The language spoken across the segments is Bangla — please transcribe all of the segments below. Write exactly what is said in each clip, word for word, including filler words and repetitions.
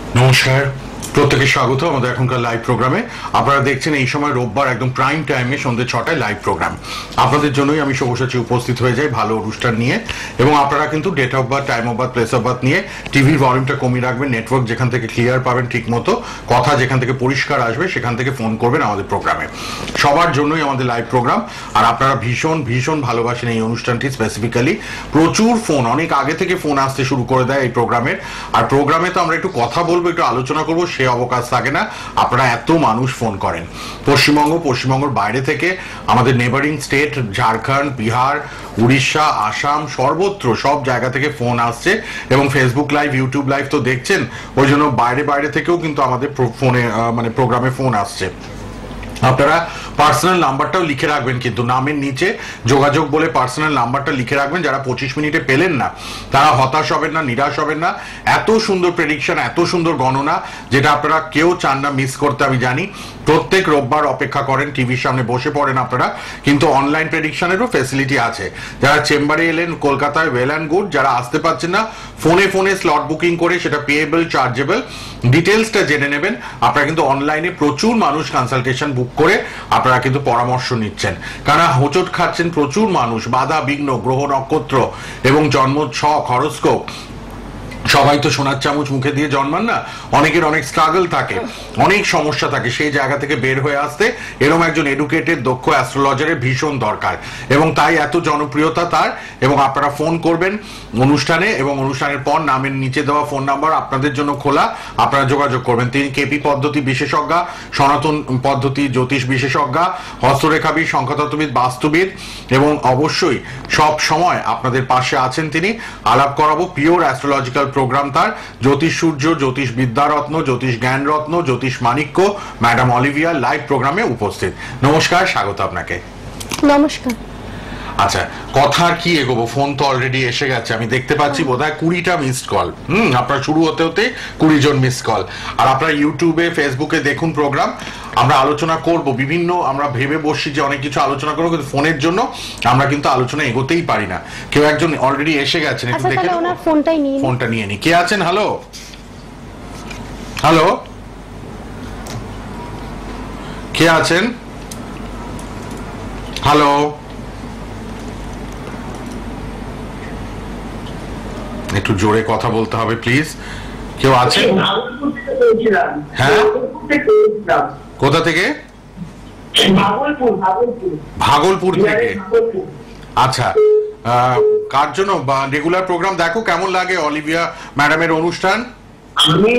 নমস্কার, প্রত্যেকে স্বাগত আমাদের এখনকার লাইভ প্রোগ্রামে। আপনারা দেখছেন এই সময় রোববার একদম প্রাইম টাইমে সন্ধ্যে ছটায় লাইভ প্রোগ্রাম। আপনাদের জন্যই আমি সবুসাচী উপস্থিত হয়ে যাই ভালো অনুষ্ঠান নিয়ে, এবং আপনারা কিন্তু date of birth, time of birth, place of birth নিয়ে টিভির ভলিউমটা কমিয়ে রাখবেন, নেটওয়ার্ক যেখান থেকে ক্লিয়ার পাবেন ঠিক মতো, কথা যেখান থেকে পরিষ্কার আসবে সেখান থেকে ফোন করবেন আমাদের প্রোগ্রামে। সবার জন্যই আমাদের লাইভ প্রোগ্রাম, আর আপনারা ভীষণ ভীষণ ভালোবাসেন এই অনুষ্ঠানটি স্পেসিফিক্যালি। প্রচুর ফোন, অনেক আগে থেকে ফোন আসতে শুরু করে দেয় এই প্রোগ্রামের। আর প্রোগ্রামে তো আমরা একটু কথা বলবো, একটু আলোচনা করবো, সে অবকাশ থাকে না। আপনারা এত মানুষ ফোন করেন পশ্চিমবঙ্গ, পশ্চিমবঙ্গের বাইরে থেকে, আমাদের নেবারিং স্টেট ঝাড়খণ্ড, বিহার, উড়িষ্যা, আসাম, সর্বত্র সব জায়গা থেকে ফোন আসছে। এবং ফেসবুক লাইভ, ইউটিউব লাইভ তো দেখছেন, ওই জন্য বাইরে বাইরে থেকেও কিন্তু আমাদের ফোনে মানে প্রোগ্রামে ফোন আসছে। আপনারা পার্সোনাল নাম্বারটাও লিখে রাখবেন, কিন্তু নামের নিচে যোগাযোগ বলে পার্সোনাল নাম্বারটা লিখে রাখবেন। যারা পঁচিশ মিনিটে পেলেন না তারা হতাশ হবেন না, নিরাশ হবেন না। এত সুন্দর প্রেডিকশন, এত সুন্দর গণনা, যেটা আপনারা কেউ চান না মিস করতে। আমি জানি প্রত্যেক রোববার অপেক্ষা করেন, টিভির সামনে বসে পড়েন আপনারা, কিন্তু অনলাইন প্রেডিকশনেরও ফেসিলিটি আছে। যারা চেম্বারে এলেন কলকাতায়, ওয়েল অ্যান্ড গুড। যারা আসতে পারছেন না, ফোনে ফোনে স্লট বুকিং করে, সেটা পেয়েবল, চার্জেবল, ডিটেলসটা জেনে নেবেন। আপনারা কিন্তু অনলাইনে প্রচুর মানুষ কনসালটেশন বুক করে আপনারা কিন্তু পরামর্শ নিচ্ছেন, কারণ হোঁচট খাচ্ছেন প্রচুর মানুষ। বাধা বিঘ্ন, গ্রহ নক্ষত্র এবং জন্ম ছক, হরোস্কোপ, সবাই তো সোনার চামচ মুখে দিয়ে জন্মান না, অনেকের অনেক স্ট্রাগল থাকে, অনেক সমস্যা থাকে। সেই জায়গা থেকে বের হয়ে আসতে এরকম একজন এডুকেটেড দক্ষ অ্যাস্ট্রোলজারের ভীষণ দরকার, এবং তাই এত জনপ্রিয়তা তার। এবং আপনারা ফোন করবেন অনুষ্ঠানে, এবং অনুষ্ঠানের পর নামের নিচে দেওয়া ফোন নাম্বার আপনাদের জন্য খোলা, আপনারা যোগাযোগ করবেন। তিনি কেপি পদ্ধতি বিশেষজ্ঞা, সনাতন পদ্ধতি জ্যোতিষ বিশেষজ্ঞা, হস্তরেখাবিদ, সংখ্যাতত্ত্ববিদ, বাস্তুবিদ, এবং অবশ্যই সব সময় আপনাদের পাশে আছেন তিনি। আলাপ করাবো পিওর অ্যাস্ট্রোলজিক্যাল প্রোগ্রাম তার। জ্যোতিষ সূর্য, জ্যোতিষ বিদ্যারত্ন, জ্যোতিষ জ্ঞান রত্ন, জ্যোতিষ মাণিক্য, ম্যাডাম অলিভিয়া লাইভ প্রোগ্রামে উপস্থিত। নমস্কার, স্বাগত আপনাকে। নমস্কার। আচ্ছা, কথা আর কি এগোবো, ফোন তো অলরেডি এসে গেছে, আমি দেখতে পাচ্ছি বোধহয় কুড়িটা মিসড কল। হুম আপনার শুরু হতে হতে কুড়ি জন মিসড কল। আর আপনারা ইউটিউবে, ফেসবুকে দেখুন প্রোগ্রাম। আমরা আলোচনা করব বিভিন্ন, আমরা ভেবে বসছি যে অনেক কিছু আলোচনা করবো, কিন্তু ফোনের জন্য আমরা কিন্তু আলোচনা এগোতেই পারি না। কেউ একজন অলরেডি এসে গেছেন, একটু দেখে নেব। ফোনটা নিয়ে নি। কে আছেন? হ্যালো হ্যালো, কে আছেন? হ্যালো, একটু জোরে কথা বলতে হবে প্লিজ। কেউ আছে? হ্যাঁ, কোথা থেকে? ভাগলপুর থেকে। আচ্ছা, কার জন্য? রেগুলার প্রোগ্রাম দেখো, কেমন লাগে অলিভিয়া ম্যাডামের অনুষ্ঠান? আমি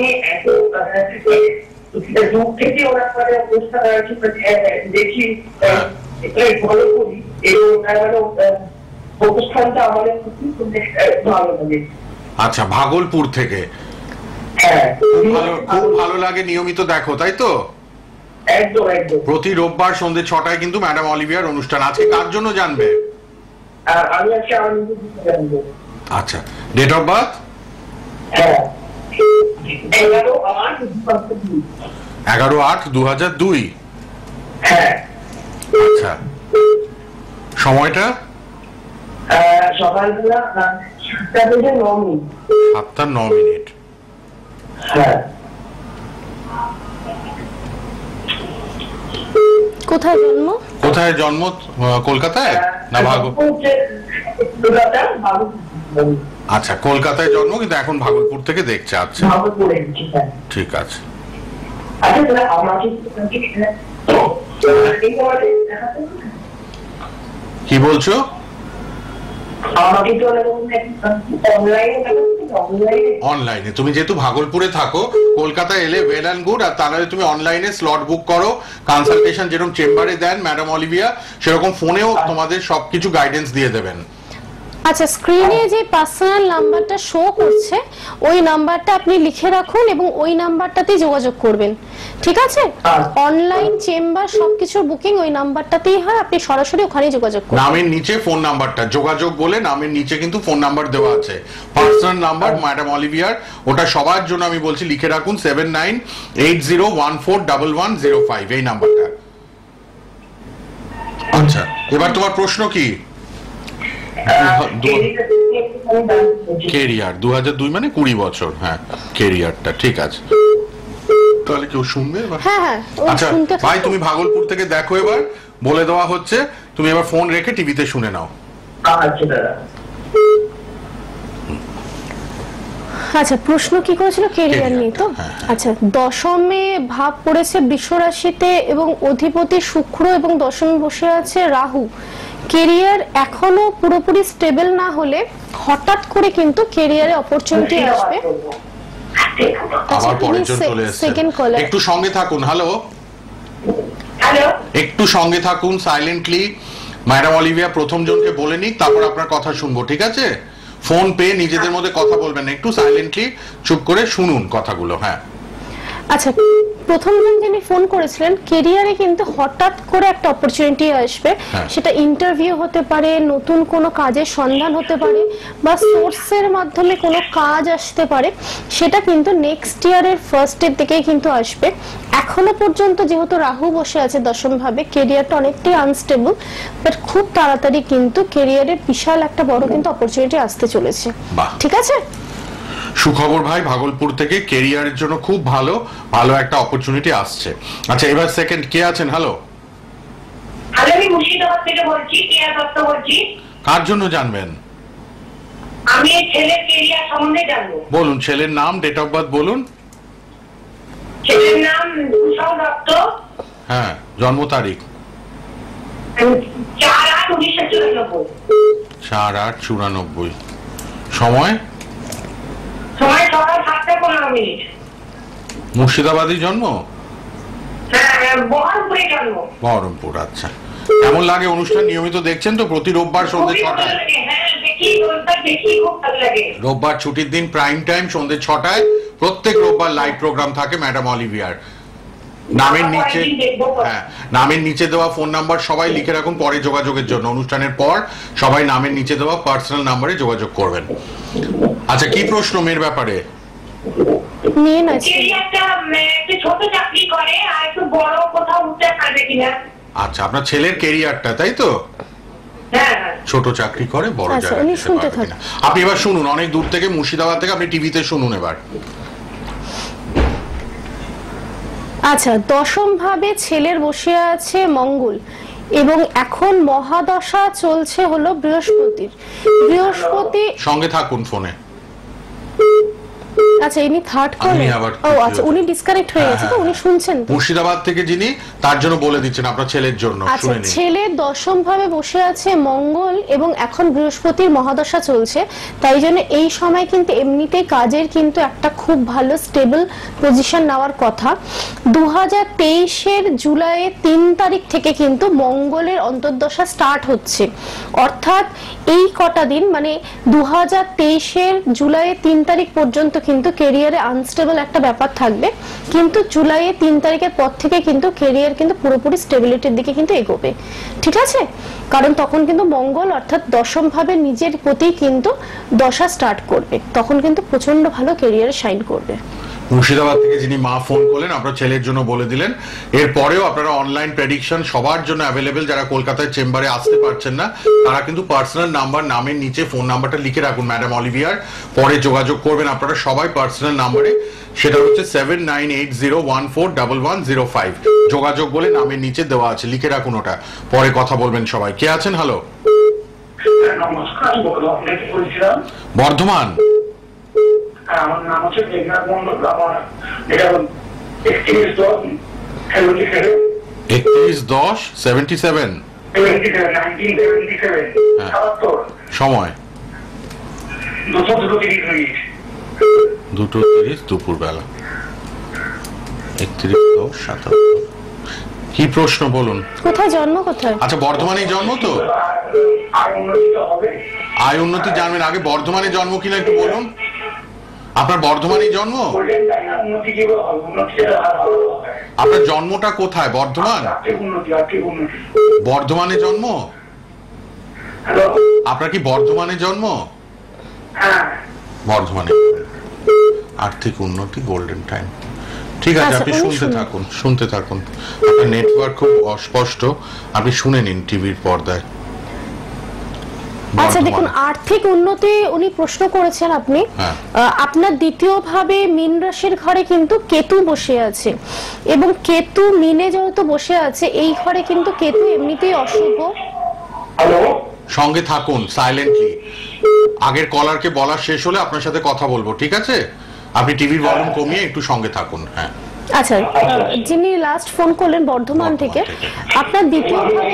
দেখি ফলো করি, অনুষ্ঠানটা আমাদের ভালো লাগে। আচ্ছা, ভাগলপুর থেকে। হ্যাঁ, খুব ভালো লাগে, নিয়মিত দেখো তাই তো? একদম একদম। প্রতি রোববার সন্ধ্যে ছটায় কিন্তু ম্যাডাম অলিভিয়ার অনুষ্ঠান। আজকে কার জন্য জানবে? আমি আজকে আমার জানবো। আচ্ছা, ডেট অফ বার্থ? হ্যাঁ, এগারো আট দু হাজার দুই। হ্যাঁ। আচ্ছা, সময়টা? সকালবেলা সাতটা থেকে ন মিনিট। সাতটা ন মিনিট। হ্যাঁ। কোথায় জন্ম? কোথায় জন্ম? কলকাতায় না ভাগলপুর? আচ্ছা, কলকাতায় জন্ম, কিন্তু এখন ভাগলপুর থেকে দেখছে। আচ্ছা, ঠিক আছে। কি বলছো? অনলাইনে তুমি যেহেতু ভাগলপুরে থাকো, কলকাতায় এলে ওয়েল অ্যান্ড গুড। আর তাহলে তুমি অনলাইনে স্লট বুক করো, কনসালটেশন যেরকম চেম্বারে দেন ম্যাডাম অলিভিয়া, সেরকম ফোনেও তোমাদের সবকিছু গাইডেন্স দিয়ে দেবেন। আচ্ছা, স্ক্রিনে যে পার্সোনাল নাম্বারটা শো করছে ওই নাম্বারটা আপনি লিখে রাখুন, এবং ওই নাম্বারটাতেই যোগাযোগ করবেন, ঠিক আছে? অনলাইন চেম্বার সবকিছু বুকিং ওই নাম্বারটাতেই হয়, আপনি সরাসরি ওখানে যোগাযোগ করুন। নামের নিচে ফোন নাম্বারটা, যোগাযোগ বলে নামের নিচে কিন্তু ফোন নাম্বার দেওয়া আছে, পার্সোনাল নাম্বার ম্যাডাম অলিভিয়ার। ওটা সবার জন্য আমি বলছি লিখে রাখুন, seven nine eight zero one four double one zero five, এই নাম্বারটা। আচ্ছা, এবার তোমার প্রশ্ন কি? কেরিয়ার দু হাজার দুই মানে কুড়ি বছর, হ্যাঁ কেরিয়ারটা ঠিক আছে। তাহলে কেউ শুনবে এবার? হ্যাঁ হ্যাঁ আচ্ছা ভাই তুমি ভাগলপুর থেকে দেখো, এবার বলে দেওয়া হচ্ছে, তুমি এবার ফোন রেখে টিভিতে শুনে নাও। আচ্ছা দাদা। আচ্ছা প্রশ্ন কি করেছিল কেরিয়ার নিয়ে তো? আচ্ছা দশমে ভাব পড়েছে বৃষ রাশিতে এবং অধিপতি শুক্র এবং দশমে বসে আছে রাহু। কেরিয়ার এখনো পুরোপুরি স্টেবল না হলে হঠাৎ করে কিন্তু কেরিয়ারে অপরচুনিটি আসবে। আবার পরের জন চলে এসেছে, একটু সঙ্গে থাকুন। হ্যালো হ্যালো, একটু সঙ্গে থাকুন সাইলেন্টলি। ম্যাডাম অলিভিয়া প্রথম জনকে বলে নিক, তারপর আপনার কথা শুনবো, ঠিক আছে? ফোন পেয়ে নিজেদের মধ্যে কথা বলবেন, একটু সাইলেন্টলি চুপ করে শুনুন কথাগুলো। হ্যাঁ আচ্ছা প্রথম জন যিনি ফোন করেছিলেন, কেরিয়ারে কিন্তু হঠাৎ করে একটা অপরচুনিটি আসবে, সেটা ইন্টারভিউ হতে পারে, নতুন কোনো কাজের সন্ধান হতে পারে, বা সোর্সের মাধ্যমে কোনো কাজ আসতে পারে, সেটা কিন্তু নেক্সট ইয়ারের ফার্স্টের দিকেই কিন্তু আসবে। এখনো পর্যন্ত যেহেতু রাহু বসে আছে দশম ভাবে, কেরিয়ারটা অনেকটাই আনস্টেবল, বাট খুব তাড়াতাড়ি কিন্তু কেরিয়ারের বিশাল একটা বড় কিন্তু অপরচুনিটি আসতে চলেছে, ঠিক আছে? সুখবর ভাই ভাগলপুর থেকে, কেরিয়ারের জন্য খুব ভালো ভালো একটা অপরচুনিটি আসছে। আচ্ছা এবার সেকেন্ড কে আছেন? হ্যালো হ্যালো, আমি মুর্শিদাবাদ থেকে বলছি, কেয়া দত্ত বলছি। কার জন্য জানবেন? আমি ছেলের কেরিয়ার সম্বন্ধে জানবো। বলুন, ছেলের নাম, ডেট অফ বার্থ বলুন। ছেলের নাম ভূষণ দত্ত। হ্যাঁ, জন্ম তারিখ চার আট উনিশশো চুরানব্বই। চার আট চুরানব্বই। সময়? সময় সকাল সাতটা পনেরো মিনিট। মুর্শিদাবাদী জন্ম? হ্যাঁ, বহরমপুরে জন্ম। বহরমপুর। আচ্ছা কেমন লাগে অনুষ্ঠান? নিয়মিত দেখছেন তো? প্রতি রোববার সন্ধ্যে ছটায়। রোববার ছুটির দিন, প্রাইম টাইম সন্ধ্যে ছটায় প্রত্যেক রোববার লাইভ প্রোগ্রাম থাকে ম্যাডাম অলিভিয়ার। নামের নিচে, হ্যাঁ নামের নিচে দেওয়া ফোন নাম্বার সবাই লিখে রাখুন পরে যোগাযোগের জন্য। অনুষ্ঠানের পর সবাই নামের নিচে দেওয়া পার্সোনাল নাম্বারে যোগাযোগ করবেন। আচ্ছা কি প্রশ্ন মেয়ের ব্যাপারে? নিয়ে না ছোট চাকরি করে আর একটু বড় কোথাও উঠতে পারবে কিনা। আচ্ছা আপনার ছেলের কেরিয়ারটা তাই তো? ছোট চাকরি করে বড় জায়গায়। আপনি এবার শুনুন, অনেক দূর থেকে মুর্শিদাবাদ থেকে, আপনি টিভিতে শুনুন এবার। আচ্ছা দশম ভাবে ছেলের বসে আছে মঙ্গল এবং এখন মহাদশা চলছে হলো বৃহস্পতির। বৃহস্পতি সঙ্গে থাকুন ফোনে। আচ্ছা ইনি থার্ড কলে। ও আচ্ছা উনি ডিসকানেক্ট হয়ে গেছে তো, উনি শুনছেন তো? মুর্শিদাবাদ থেকে যিনি, তার জন্য বলে দিচ্ছেন আপনার ছেলের জন্য। আচ্ছা ছেলে দশম ভাবে বসে আছে মঙ্গল এবং এখন বৃহস্পতির মহাদশা চলছে, তাই জন্য এই সময় কিন্তু এমনিতেই কাজের কিন্তু একটা খুব ভালো স্টেবল পজিশন নেওয়ার কথা। দু হাজার তেইশের জুলাইয়ের তিন তারিখ থেকে কিন্তু মঙ্গলের অন্তর্দশা স্টার্ট হচ্ছে, অর্থাৎ এই কটা দিন মানে দু হাজার তেইশের জুলাইয়ের তিন তারিখ পর্যন্ত কিন্তু কেরিয়ারে আনস্টেবল একটা ব্যাপার থাকবে, কিন্তু জুলাইয়ের তিন তারিখের পর থেকে কিন্তু কেরিয়ার কিন্তু পুরোপুরি স্টেবিলিটির দিকে কিন্তু এগোবে, ঠিক আছে? কারণ তখন কিন্তু মঙ্গল অর্থাৎ দশম ভাবে নিজের প্রতি কিন্তু দশা স্টার্ট করবে, তখন কিন্তু প্রচন্ড ভালো কেরিয়ারে শাইন করবে। মুর্শিদাবাদ থেকে যিনি মা ফোন করলেন আপনার ছেলের জন্য বলে দিলেন। এরপরেও আপনারা অনলাইন প্রেডিকশন সবার জন্য অ্যাভেলেবেল, যারা কলকাতায় চেম্বারে আসতে পারছেন না তারা কিন্তু পার্সোনাল নাম্বার, নামের নিচে ফোন নাম্বারটা লিখে রাখুন ম্যাডাম অলিভিয়ার, পরে যোগাযোগ করবেন আপনারা সবাই পার্সোনাল নাম্বারে, সেটা হচ্ছে seven nine eight zero one four double one zero five. যোগাযোগ বলে নামের নিচে দেওয়া আছে, লিখে রাখুন ওটা, পরে কথা বলবেন সবাই। কে আছেন? হ্যালো বর্ধমান। আমার নাম হচ্ছে মেঘনাথ মন্ডল। আমার এটা একত্রিশ দশ একত্রিশ দশ সেভেন্টি সেভেন। সময় দুটো দুটো তিরিশ মিনিট। দুটো তিরিশ দুপুর বেলা। একত্রিশ দশ সাতাত্তর। কি প্রশ্ন বলুন? কোথায় জন্ম? কোথায়? আচ্ছা বর্ধমানে জন্ম তো? আয় উন্নতি হবে। আয় উন্নতি জানবেন, আগে বর্ধমানে জন্ম কিনা একটু বলুন। আপনার বর্ধমানে জন্ম? আপনার জন্মটা কোথায়? বর্ধমান? বর্ধমানে জন্ম? আপনার কি বর্ধমানে জন্ম? বর্ধমানে। আর্থিক উন্নতি, গোল্ডেন টাইম। ঠিক আছে, আপনি শুনতে থাকুন শুনতে থাকুন আপনার নেটওয়ার্ক খুব অস্পষ্ট, আপনি শুনে নিন টিভির পর্দায়। আচ্ছা দেখুন, আর্থিক উন্নতি উনি প্রশ্ন করেছেন আপনি। আপনার দ্বিতীয় ভাবে মীন রাশির ঘরে কিন্তু কেতু বসে আছে, এবং কেতু মিনে যেহেতু বসে আছে, এই ঘরে কিন্তু কেতু এমনিতেই অশুভ। সঙ্গে থাকুন সাইলেন্টলি, আগের কলারকে বলা শেষ হলে আপনার সাথে কথা বলবো, ঠিক আছে? আপনি টিভির ভলিউম কমিয়ে একটু সঙ্গে থাকুন। হ্যাঁ আচ্ছা, যিনি লাস্ট ফোন করলেন বর্ধমান থেকে, আপনার দ্বিতীয় ভাবে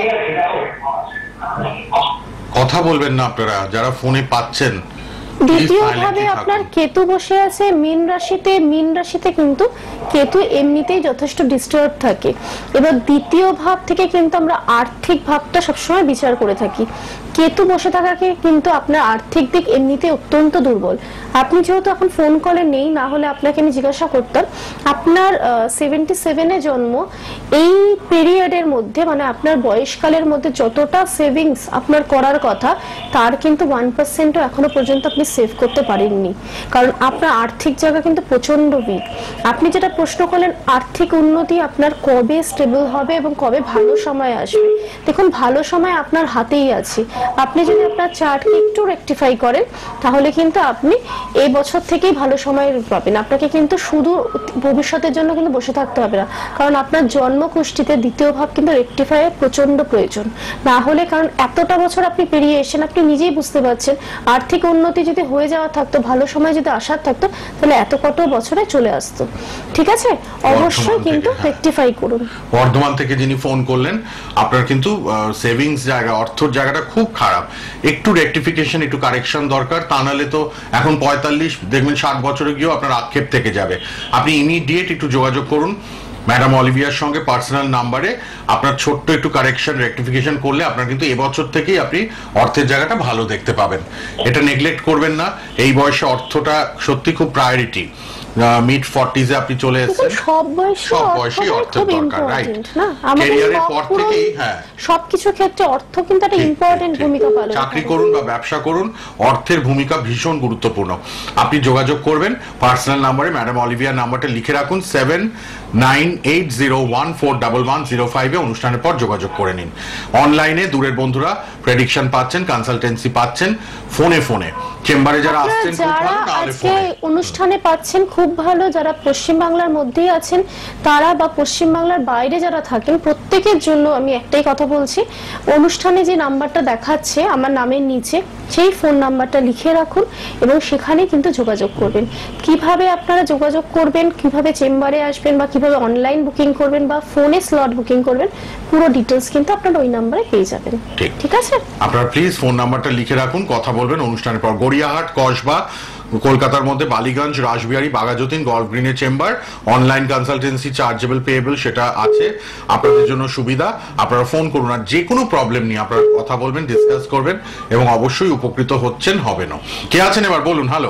কথা বলবেন না আপনারা যারা ফোনে পাচ্ছেন। দ্বিতীয় ভাবে আপনার কেতু বসে আছে মীন রাশিতে। মীন রাশিতে কিন্তু কেতু এমনিতেই যথেষ্ট ডিস্টার্ব থাকে। এবার দ্বিতীয় ভাব থেকে কিন্তু আমরা আর্থিক ভাবটা সবসময় বিচার করে থাকি। কেতু বসে থাকাকে কিন্তু আপনার আর্থিক দিক এমনিতে অত্যন্ত দুর্বল। আপনি যেহেতু এখন ফোন কলে নেই, না হলে আপনাকে আমি জিজ্ঞাসা করতাম, আপনার সেভেন্টি সেভেনে জন্ম, এই পিরিয়ডের মধ্যে মানে আপনার বয়সকালের মধ্যে যতটা সেভিংস আপনার করার কথা, তার কিন্তু ওয়ান পার্সেন্টও এখনো পর্যন্ত আপনি সেভ করতে পারেননি, কারণ আপনার আর্থিক জায়গা কিন্তু প্রচন্ড উইক। আপনি যেটা প্রশ্ন করলেন আর্থিক উন্নতি আপনার কবে স্টেবল হবে এবং কবে ভালো সময় আসবে, দেখুন ভালো সময় আপনার হাতেই আছে। আপনি যদি আপনার চার্টকে একটু রেকটিফাই করেন, তাহলে কিন্তু আপনি এই বছর থেকেই ভালো সময় পাবেন। আপনাকে কিন্তু শুধু ভবিষ্যতের জন্য কিন্তু বসে থাকতে হবে না, কারণ আপনার জন্মকুষ্ঠিতে দ্বিতীয় ভাব কিন্তু রেকটিফাইয়ের প্রচন্ড প্রয়োজন। না হলে, কারণ এতটা বছর আপনি পেরিয়ে এসেছেন, আপনি নিজেই বুঝতে পারছেন, আর্থিক উন্নতি যদি হয়ে যাওয়া থাকতো, ভালো সময় যদি আসার থাকতো, তাহলে এত কত বছরে চলে আসতো। ঠিক আছে, অবশ্যই কিন্তু রেকটিফাই করুন। বর্ধমান থেকে যিনি ফোন করলেন, আপনার কিন্তু সেভিংস জায়গা, অর্থের জায়গাটা খুব খারাপ, একটু রেকটিফিকেশন, একটু কারেকশন দরকার। তা নাহলে তো এখন পঁয়তাল্লিশ, দেখবেন ষাট বছরে গিয়েও আপনার আক্ষেপ থেকে যাবে। আপনি ইমিডিয়েট একটু যোগাযোগ করুন ম্যাডাম অলিভিয়ার সঙ্গে পার্সোনাল নাম্বারে। আপনার ছোট্ট একটু কারেকশন, রেকটিফিকেশন করলে আপনার কিন্তু এবছর থেকেই আপনি অর্থের জায়গাটা ভালো দেখতে পাবেন। এটা নেগলেক্ট করবেন না, এই বয়সে অর্থটা সত্যি খুব প্রায়োরিটি। মিড ফর্টিজে আপনি চলে এসেছেন, সব বয়সে সব বয়সে অর্থের দরকার, রাইট? ক্যারিয়ারের পর থেকেই হ্যাঁ সবকিছু ক্ষেত্রে অর্থ কিন্তু একটা ইম্পর্টেন্ট ভূমিকা পালন করে। চাকরি করুন বা ব্যবসা করুন, অর্থের ভূমিকা ভীষণ গুরুত্বপূর্ণ। আপনি যোগাযোগ করবেন পার্সোনাল নাম্বারে, ম্যাডাম অলিভিয়ার নাম্বারটা লিখে রাখুন, seven nine eight zero one four double one zero ফাইভে অনুষ্ঠানের পর যোগাযোগ করে নিন। অনলাইনে দূরের বন্ধুরা প্রেডিকশন পাচ্ছেন, কনসালটেন্সি পাচ্ছেন ফোনে ফোনে। চেম্বারে যারা আসছেন খুব ভালো, নাহলে ফোনে অনুষ্ঠানে পাচ্ছেন খুব ভালো। যারা পশ্চিমবাংলার মধ্যেই আছেন তারা, বা পশ্চিমবাংলার বাইরে যারা থাকেন, প্রত্যেকের জন্য আমি একটাই কথা বলছি, অনুষ্ঠানে যে নাম্বারটা দেখাচ্ছে আমার নামের নিচে, সেই ফোন নাম্বারটা লিখে রাখুন এবং সেখানে কিন্তু যোগাযোগ করবেন। কিভাবে আপনারা যোগাযোগ করবেন, কিভাবে চেম্বারে আসবেন, বা কিভাবে অনলাইন বুকিং করবেন, বা ফোনে স্লট বুকিং করবেন, পুরো ডিটেলস কিন্তু আপনারা ওই নাম্বারে পেয়ে যাবেন। ঠিক আছে, আপনারা প্লিজ ফোন নাম্বারটা লিখে রাখুন, কথা বলবেন অনুষ্ঠানের পর। গড়িয়াহাট, কসবা, কলকাতার মধ্যে বালিগঞ্জ, রাসবিহারী, বাঘাযতীন, গল্ফ গ্রিনের chamber. Online consultancy chargeable payable সেটা আছে, আপনাদের জন্য সুবিধা। আপনারা ফোন করুন, আর যে কোনো প্রবলেম নিয়ে আপনারা কথা বলবেন, ডিসকাস করবেন, এবং অবশ্যই উপকৃত হচ্ছেন, হবে না। কে আছেন এবার বলুন? হ্যালো।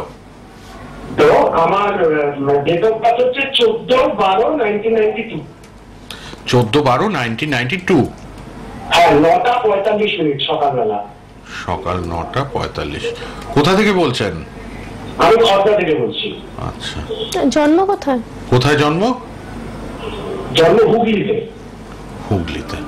তো আমার ডেট অফ বার্থ হচ্ছে চোদ্দ বারো নাইনটিন নাইনটি টু। চোদ্দ বারো নাইনটিন নাইনটি টু। হ্যাঁ, নটা পঁয়তাল্লিশ মিনিট সকালবেলা। সকাল নটা পঁয়তাল্লিশ। কোথা থেকে বলছেন? আমি খর্দা থেকে বলছি। আচ্ছা, জন্ম কোথায়? কোথায় জন্ম? জন্ম হুগলিতে। হুগলিতে।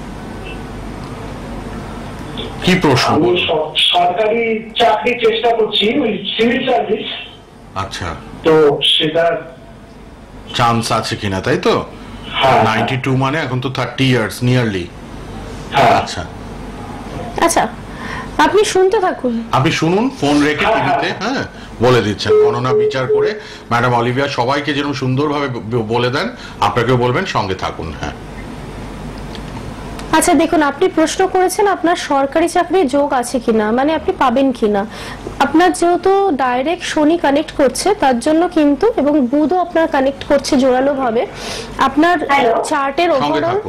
কি প্রশ্ন? আমি সরকারি চাকরি চেষ্টা করছি, ওই সিভিল সার্ভিস। আচ্ছা, তো সেটা চান্স আছে কিনা, তাই তো? নাইনটি টু মানে এখন তো থার্টি ইয়ার্স নিয়ারলি। আচ্ছা আচ্ছা, আপনি শুনতে থাকুন, আপনি শুনুন, ফোন রেখে টিভিতে হ্যাঁ বলে দিচ্ছেন। গণনা বিচার করে ম্যাডাম অলিভিয়া সবাইকে যেরকম সুন্দরভাবে বলে দেন, আপনাকেও বলবেন, সঙ্গে থাকুন। হ্যাঁ, আচ্ছা দেখুন, আপনি প্রশ্ন করেছেন আপনার সরকারি চাকরির যোগ আছে কিনা, মানে আপনি পাবেন কিনা। আপনার যেহেতু ডাইরেক্ট শনি কানেক্ট করছে, তার জন্য কিন্তু, এবং বুধও আপনার কানেক্ট করছে জোরালো ভাবে, আপনার চার্টের ওভারঅল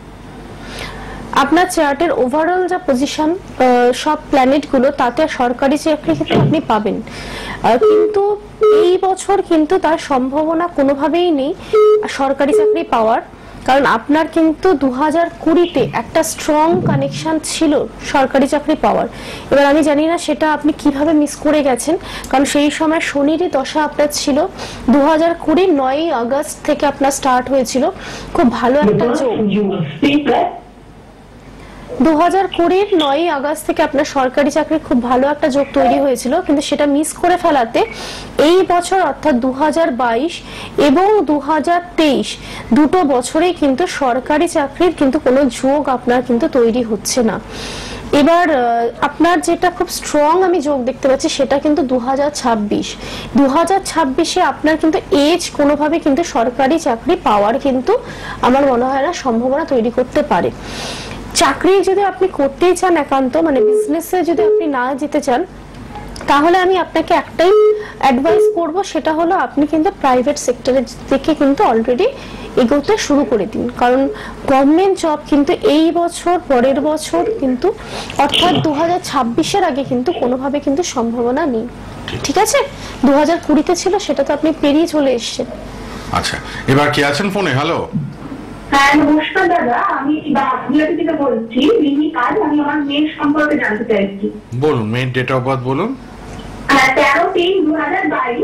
আপনার চার্টের ওভারঅল যা পজিশন সব প্ল্যানেট গুলো, তাতে সরকারি চাকরি কিন্তু আপনি পাবেন। কিন্তু এই বছর কিন্তু তার সম্ভাবনা কোনোভাবেই নেই সরকারি চাকরি পাওয়ার, কারণ আপনার কিন্তু দু হাজার কুড়িতে একটা স্ট্রং কানেকশন ছিল সরকারি চাকরি পাওয়ার। এবার আমি জানি না সেটা আপনি কিভাবে মিস করে গেছেন, কারণ সেই সময় শনিরই দশা আপনার ছিল। দু হাজার কুড়ি নয়ই আগস্ট থেকে আপনার স্টার্ট হয়েছিল, খুব ভালো একটা যোগ। দু হাজার কুড়ির নয়ই আগস্ট থেকে আপনার সরকারি চাকরির খুব ভালো একটা যোগ তৈরি হয়েছিল, কিন্তু সেটা মিস করে ফেলাতে এই বছর অর্থাৎ দু হাজার বাইশ এবং দু হাজার তেইশ দুটো বছরেই কিন্তু সরকারি চাকরির কিন্তু কোনো যোগ আপনার কিন্তু তৈরি হচ্ছে না। এবার আপনার যেটা খুব স্ট্রং আমি যোগ দেখতে পাচ্ছি সেটা কিন্তু দু হাজার ছাব্বিশ দু হাজার ছাব্বিশে আপনার কিন্তু এজ কোনোভাবে কিন্তু সরকারি চাকরি পাওয়ার কিন্তু আমার মনে হয় না সম্ভাবনা তৈরি করতে পারে। চাকরি যদি আপনি করতেই চান একান্ত মানে বিজনেসে যদি আপনি না যেতে চান, তাহলে আমি আপনাকে একটাই অ্যাডভাইস করব, সেটা হলো আপনি কিন্তু প্রাইভেট সেক্টরের দিকে কিন্তু অলরেডি এগোতে শুরু করে দিন। কারণ গভর্নমেন্ট জব কিন্তু এই বছর পরের বছর কিন্তু অর্থাৎ দু হাজার ছাব্বিশের আগে কিন্তু কোনোভাবে কিন্তু সম্ভাবনা নেই। ঠিক আছে, দু হাজার কুড়িতে ছিল, সেটা তো আপনি পেরিয়ে চলে এসেছেন। আচ্ছা, এবার কে আছেন ফোনে? হ্যালো। হ্যাঁ নমস্কার দাদা, আমি বাংলা থেকে বলছি। মিনি কাজ, আমি আমার মেয়ের সম্পর্কে জানতে চাইছি। বলুন, মেয়ের ডেট অফ বার্থ বলুন। হ্যাঁ তেরো তিন দু হাজার বাইশ।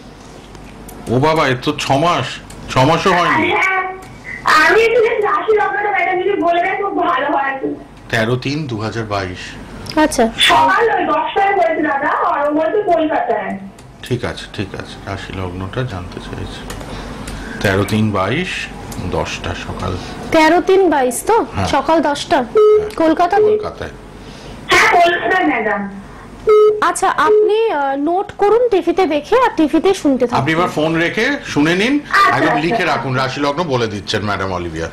ও বাবা, এ তো ছ মাস ছ মাসও হয়নি। আমি একটু রাশি লগ্নটা ম্যাডাম যদি বললে খুব ভালো হয়। তেরো তিন দু হাজার বাইশ। আচ্ছা, সকাল ওই দশটায় বলেছে দাদা, আর ও বলছে কলকাতায়। ঠিক আছে ঠিক আছে, রাশি লগ্নটা জানতে চাইছি। তেরো তিন বাইশ, দশটা সকাল। তেরো তিন বাইশ তো সকাল দশটা, কলকাতা কলকাতায়। হ্যাঁ কলকাতায় ম্যাডাম। আচ্ছা, আপনি নোট করুন টিভিতে দেখে, আর টিভিতে শুনতে থাকুন। আপনি এবার ফোন রেখে শুনে নিন, একদম লিখে রাখুন। রাশি লগ্ন বলে দিচ্ছেন ম্যাডাম অলিভিয়া।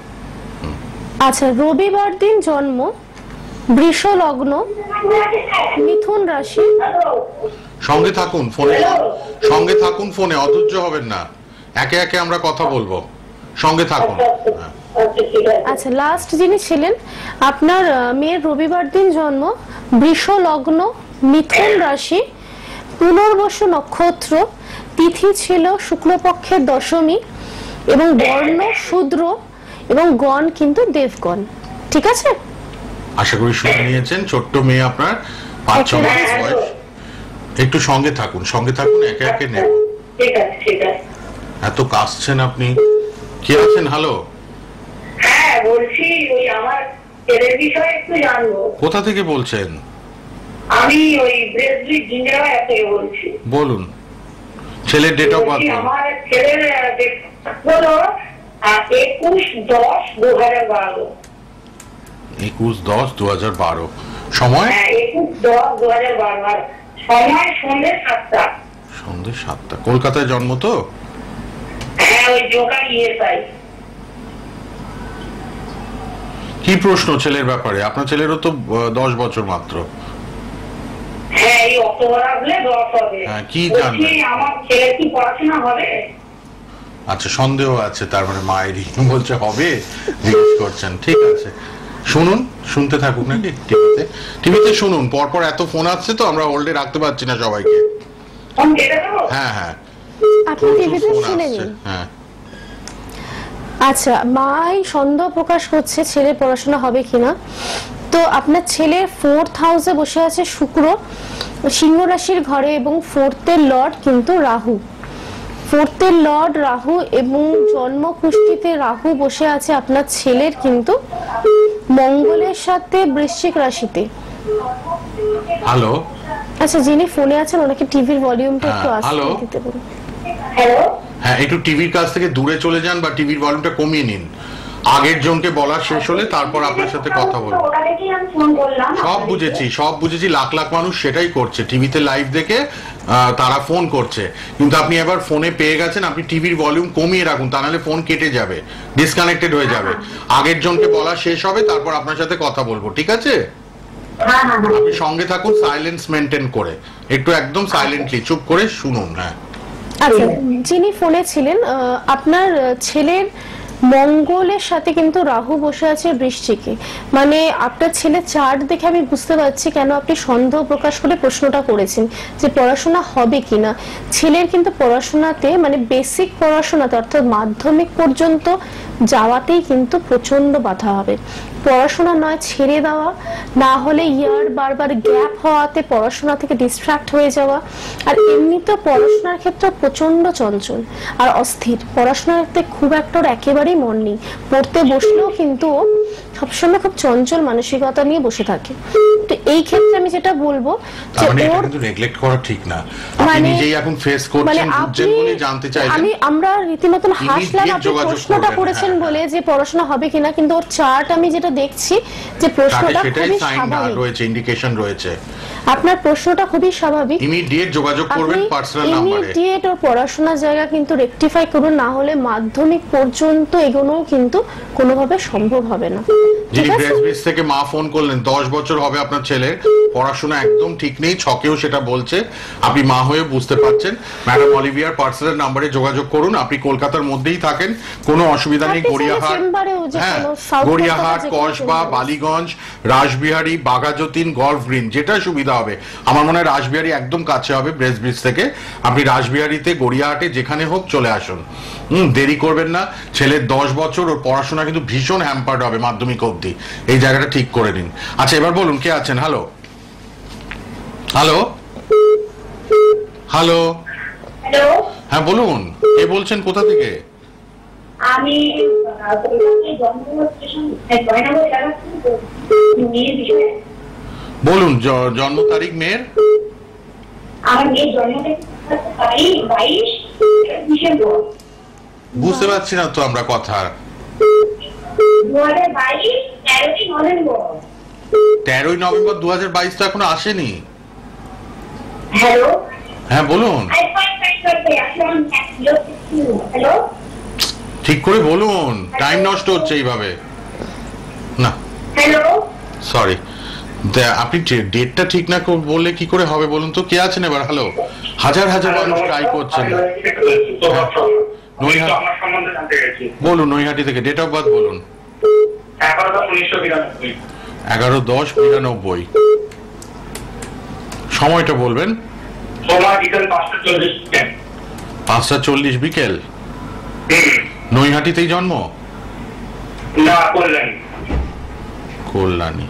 আচ্ছা, রবিবার দিন জন্ম, বৃষ লগ্ন, মিথুন রাশি। সঙ্গে থাকুন ফোনে, সঙ্গে থাকুন ফোনে, অধৈর্য হবেন না, একে একে আমরা কথা বলবো, সঙ্গে থাকুন। আচ্ছা, লাস্ট যিনি ছিলেন আপনার মেয়ের রবিবার দিন জন্ম, বৃষ লগ্ন, মিথুন রাশি, পুনর্বসু নক্ষত্র, তিথি ছিল শুক্লপক্ষের দশমী এবং বর্ণ শূদ্র এবং গণ কিন্তু দেবগণ। ঠিক আছে, আশা করি শুনে নিয়েছেন। ছোট্ট মেয়ে আপনার, পাঁচ ছ মাস বয়স। একটু সঙ্গে থাকুন, সঙ্গে থাকুন, একে একে নেব। ঠিক আছে ঠিক আছে। এত কাঁদছেন আপনি, কে আছেন? হ্যালো। হ্যাঁ বলছি, ওই আমার ছেলের বিষয়ে একটু জানবো। কোথা থেকে বলছেন? আমি ওই ব্রেসলি জিঞ্জারবাজার থেকে বলছি। বলুন, ছেলের ডেট অফ বার্থ। আমার ছেলের হলো একুশ দশ দু হাজার বারো। একুশ দশ দু হাজার বারো। সময়? হ্যাঁ একুশ দশ দু হাজার বারো। আর সময় সন্ধ্যে সাতটা। সন্ধ্যে সাতটা। কলকাতায় জন্ম তো? হ্যাঁ ওই জোকার ইএসআই। কি প্রশ্ন ছেলের ব্যাপারে? আপনার ছেলেরও তো দশ বছর মাত্র। হ্যাঁ এই অক্টোবর আসলে দশ হবে। হ্যাঁ, কি জানবেন? আমার ছেলে কি পড়াশোনা হবে? আচ্ছা, সন্দেহ আছে, তার মানে মায়েরই বলছে হবে, জিজ্ঞেস করছেন। ঠিক আছে, শুনুন, শুনতে থাকুক নাকি টিভিতে, টিভিতে শুনুন। পরপর এত ফোন আসছে তো আমরা হোল্ডে রাখতে পারছি না সবাইকে। হ্যাঁ হ্যাঁ, আপনি টিভিতে শুনে নিন। হ্যাঁ। আচ্ছা, মাই সন্দেহ প্রকাশ করছে ছেলে পড়াশোনা হবে কিনা। তো আপনার ছেলে ফোর্থ হাউসে বসে আছে শুক্র, সিংহ রাশির ঘরে, এবং ফোর্থের লর্ড কিন্তু রাহু। ফোর্থের লর্ড রাহু এবং জন্ম কুষ্ঠিতে রাহু বসে আছে আপনার ছেলের কিন্তু মঙ্গলের সাথে বৃশ্চিক রাশিতে। হ্যালো। আচ্ছা, যিনি ফোনে আছেন ওনাকে টিভির ভলিউমটা একটু আস্তে দিতে বলুন। হ্যালো। হ্যাঁ, একটু টিভির কাছ থেকে দূরে চলে যান বা টিভির ভলিউমটা কমিয়ে নিন। আগের জনকে বলা শেষ হলে তারপর আপনার সাথে কথা বলবো। সব বুঝেছি, সব বুঝেছি, লাখ লাখ মানুষ সেটাই করছে, টিভিতে লাইভ দেখে তারা ফোন করছে। কিন্তু আপনি এবার ফোনে পেয়ে গেছেন, আপনি টিভির ভলিউম কমিয়ে রাখুন, তা নাহলে ফোন কেটে যাবে, ডিসকানেক্টেড হয়ে যাবে। আগের জনকে বলা শেষ হবে, তারপর আপনার সাথে কথা বলবো, ঠিক আছে? আপনি সঙ্গে থাকুন, সাইলেন্স মেনটেন করে, একটু একদম সাইলেন্টলি চুপ করে শুনুন। হ্যাঁ। আচ্ছা, যিনি ফোনে ছিলেন আপনার ছেলের মঙ্গলের সাথে কিন্তু রাহু বসে আছে বৃশ্চিকে। মানে আপনার ছেলে চার্ট দেখে আমি বুঝতে পারছি কেন আপনি সন্দেহ প্রকাশ করে প্রশ্নটা করেছেন যে পড়াশোনা হবে কিনা। ছেলের কিন্তু পড়াশোনাতে মানে বেসিক পড়াশোনাতে অর্থাৎ মাধ্যমিক পর্যন্ত যাওয়াতেই কিন্তু প্রচন্ড বাধা হবে। পড়াশোনা নয় ছেড়ে দেওয়া, না হলে ইয়ার বারবার গ্যাপ হওয়াতে পড়াশোনা থেকে ডিস্ট্রাক্ট হয়ে যাওয়া। আর এমনিতে পড়াশোনার ক্ষেত্রে প্রচন্ড চঞ্চল আর অস্থির, পড়াশোনাতে খুব একটা একেবারেই মন নেই। পড়তে বসলেও কিন্তু সবসময় খুব চঞ্চল মানসিকতা নিয়ে বসে থাকে। তো এই ক্ষেত্রে আমি যেটা বলবো যে ওর কিন্তু নেগলেক্ট করা ঠিক না, আপনি নিজেই এখন ফেস করছেন, বুঝছেন বলে জানতে চাইছেন। আমি আমরা রীতিমতন হাসলাম আপনি প্রশ্নটা করেছেন বলে যে পড়াশোনা হবে কিনা, কিন্তু ওর চার্ট আমি যেটা দেখছি যে প্রশ্নটা খুবই স্বাভাবিক রয়েছে, ইন্ডিকেশন রয়েছে। আপনার প্রশ্নটা খুবই স্বাভাবিক, ইমিডিয়েট যোগাযোগ করবেন পার্সোনাল নম্বরে। ইমিডিয়েট ওর পড়াশোনার জায়গা কিন্তু রেকটিফাই করুন, না হলে মাধ্যমিক পর্যন্ত এগোনোও কিন্তু কোনোভাবে সম্ভব হবে না। যিনি ব্রেসব্রিজ থেকে মা ফোন করলেন, দশ বছর হবে আপনার ছেলের, পড়াশোনা একদম ঠিক নেই, ছকেও সেটা বলছে, আপনি মা হয়ে বুঝতে পারছেন। ম্যাডাম অলিভিয়ার পার্সোনাল নম্বরে যোগাযোগ করুন। আপনি কলকাতার মধ্যেই থাকেন, কোনো অসুবিধা নেই। গড়িয়াহাট, হ্যাঁ গড়িয়াহাট, কসবা, বালিগঞ্জ, রাসবিহারী, বাঘাযতীন, গলফ গ্রিন, যেটা সুবিধা হবে। আমার মনে হয় রাসবিহারী একদম কাছে হবে ব্রেসব্রিজ থেকে। আপনি রাসবিহারীতে, গড়িয়াহাটে, যেখানে হোক চলে আসুন। হম দেরি করবেন না। ছেলের দশ বছর, ওর পড়াশোনা কিন্তু ভীষণ হ্যাম্পার্ড হবে মাধ্যমিক অবধি, এই জায়গাটা ঠিক করে নিন। আচ্ছা এবার বলুন কে আছেন? হ্যালো হ্যালো হ্যালো হ্যালো, হ্যাঁ বলুন, কে বলছেন, কোথা থেকে? আমি কলকাতায় জন্মনগর স্টেশন জয়নগর এলাকা থেকে মেয়ের বিষয়ে। বলুন জন্ম তারিখ মেয়ের। আমার মেয়ের জন্ম তারিখ বাইশ ডিসেম্বর। বুঝতে পারছি না তো আমরা কথা। দু হাজার বাইশ তেরোই নভেম্বর। তেরোই নভেম্বর দু হাজার বাইশ তো এখনো আসেনি। হ্যালো হ্যাঁ বলুন, হ্যালো ঠিক করে বলুন, টাইম নষ্ট হচ্ছে এইভাবে না। হ্যালো সরি, আপনি ডেটটা ঠিক না বললে কি করে হবে বলুন তো? কে আছেন এবার? হ্যালো, হাজার হাজার মানুষ ট্রাই করছেন। বলুন নৈহাটি থেকে, ডেট অফ বার্থ বলুন। এগারো দশ বিরানব্বই। সময়টা বলবেন। পাঁচটা চল্লিশ বিকেল। নৈহাটিতেই জন্ম? না, কল্যাণী। কল্যাণী।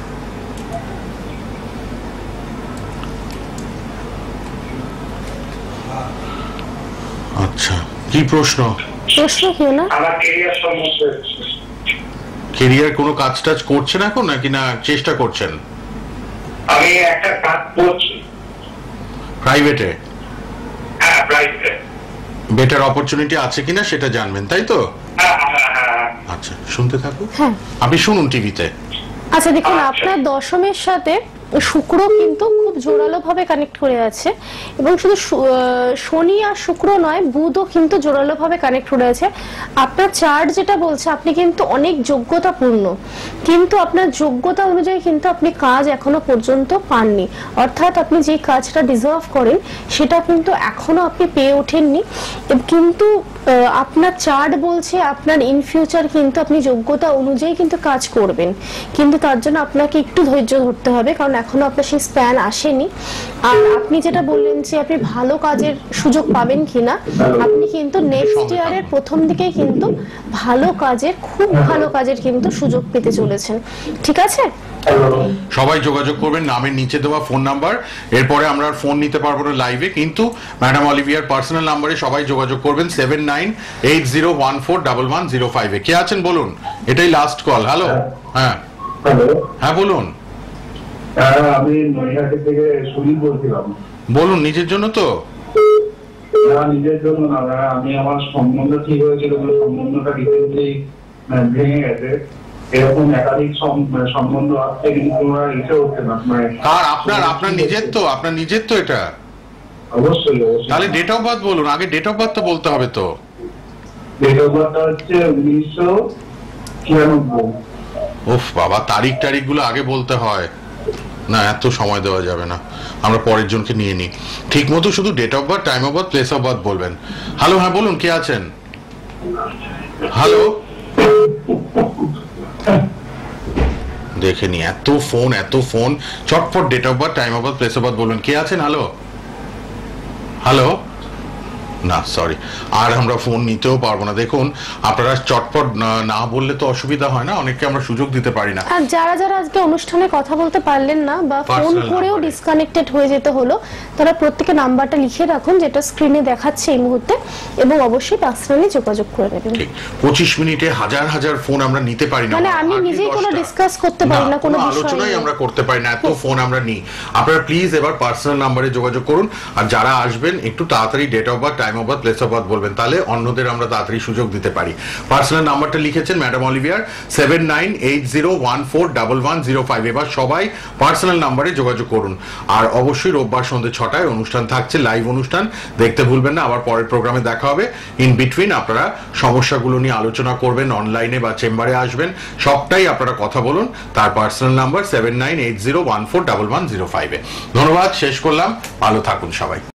আচ্ছা, কি প্রশ্ন? প্রশ্ন কি না? আমার ক্যারিয়ার সম্বন্ধে। ক্যারিয়ার কোনো কাজ টাজ করছেন এখন নাকি না চেষ্টা করছেন? আমি একটা কাজ করছি প্রাইভেটে। হ্যাঁ, প্রাইভেটে। বেটার অপরচুনিটি আছে কিনা সেটা জানবেন, তাই তো? আচ্ছা, শুনতে থাকুন। হ্যাঁ, আপনি শুনুন টিভিতে। আচ্ছা দেখুন, আপনার দশমের সাথে শুক্র কিন্তু খুব জোরালো ভাবে কানেক্ট করে আছে, এবং শুধু শনি আর শুক্র নয়, বুধও কিন্তু জোরালো ভাবে কানেক্ট করে আছে। আপনার চার্ট যেটা বলছে আপনি কিন্তু অনেক যোগ্যতাপূর্ণ, কিন্তু আপনার যোগ্যতা অনুযায়ী কিন্তু আপনি কাজ এখনো পর্যন্ত পাননি, অর্থাৎ আপনি যে কাজটা ডিজার্ভ করেন সেটা কিন্তু এখনো আপনি পেয়ে ওঠেননি। কিন্তু আপনার চার্ট বলছে আপনার ইন ফিউচার কিন্তু আপনি যোগ্যতা অনুযায়ী কিন্তু কাজ করবেন, কিন্তু তার জন্য আপনাকে একটু ধৈর্য ধরতে হবে, কারণ এখনো আপনার সেই স্প্যান আসেনি। আর আপনি যেটা বললেন যে আপনি ভালো কাজের সুযোগ পাবেন কিনা, আপনি কিন্তু নেক্সট ইয়ারের প্রথম দিকেই কিন্তু ভালো কাজের, খুব ভালো কাজের কিন্তু সুযোগ পেতে চলেছেন। ঠিক আছে, সবাই যোগাযোগ করবেন, নামের নিচে দেওয়া ফোন নাম্বার। এরপরে আমরা আর ফোন নিতে পারবো না লাইভে, কিন্তু ম্যাডাম অলিভিয়ার পার্সোনাল নাম্বারে সবাই যোগাযোগ করবেন seven nine eight zero one four double one zero five এ। কে আছেন বলুন? এটাই লাস্ট কল। হ্যালো, হ্যাঁ হ্যাঁ বলুন। আমি নৈহাটি থেকে সুনীল বলছিলাম। বলুন, নিজের জন্য তো? না, নিজের জন্য না, আমি আমার সম্বন্ধ ঠিক হয়েছিল, সম্বন্ধটা রিসেন্টলি ভেঙে গেছে। এরকম একাধিক সম্বন্ধ আসছে কিন্তু তোমরা ইচ্ছে হচ্ছে না। আর আপনার আপনার নিজের তো, আপনার নিজের তো এটা? অবশ্যই অবশ্যই। তাহলে ডেট অফ বার্থ বলুন আগে। ডেট অফ বার্থ তো বলতে হবে তো। ডেট অফ বার্থ হচ্ছে উনিশশো ছিয়ানব্বই। উফ বাবা, তারিখ টারিখ গুলো আগে বলতে হয় না, এত সময় দেওয়া যাবে না, আমরা পরের জনকে নিয়ে নিই। ঠিক মতো শুধু date of birth, time of birth, place of birth বলবেন। হ্যালো, হ্যাঁ বলুন, কে আছেন? হ্যালো, দেখে নি, এত ফোন এত ফোন, চটপট date of birth, time of birth, place of birth বলবেন। কে আছেন? হ্যালো হ্যালো, না সরি, আর আমরা ফোন নিতেও পারবো না। দেখুন আপনারা চটপট না বললে তো অসুবিধা হয় না, অনেককে আমরা সুযোগ দিতে পারি না। আর যারা যারা আজকে অনুষ্ঠানে কথা বলতে পারলেন না বা ফোন করেও ডিসকানেক্টেড হয়ে যেতে হলো, তারা প্রত্যেকে নাম্বারটা লিখে রাখুন যেটা স্ক্রিনে দেখাচ্ছে এই মুহূর্তে, এবং অবশ্যই পার্সোনালি যোগাযোগ করে নেবেন। পঁচিশ মিনিটে হাজার হাজার ফোন আমরা নিতে পারি না, মানে আমি নিজেই কোনো ডিসকাস করতে পারি না, কোনো আলোচনাই আমরা করতে পারি না, এত ফোন আমরা নিই। আপনারা প্লিজ এবার পার্সোনাল নাম্বারে যোগাযোগ করুন, আর যারা আসবেন একটু তাড়াতাড়ি date of birth, time of birth, place of birth বলবেন, তাহলে অন্যদের আমরা তাড়াতাড়ি সুযোগ দিতে পারি। পার্সোনাল নাম্বারটা লিখেছেন ম্যাডাম অলিভিয়ার seven nine eight zero one four double one zero five. এবার সবাই পার্সোনাল নাম্বারে যোগাযোগ করুন। আর অবশ্যই রোববার সন্ধ্যে ছটায় অনুষ্ঠান থাকছে, লাইভ অনুষ্ঠান, দেখতে ভুলবেন না। আবার পরের প্রোগ্রামে দেখা হবে। ইন বিটুইন আপনারা সমস্যাগুলো নিয়ে আলোচনা করবেন, অনলাইনে বা চেম্বারে আসবেন, সবটাই আপনারা কথা বলুন। তার personal number seven nine eight zero one four double one zero ফাইভে। ধন্যবাদ, শেষ করলাম। ভালো থাকুন সবাই।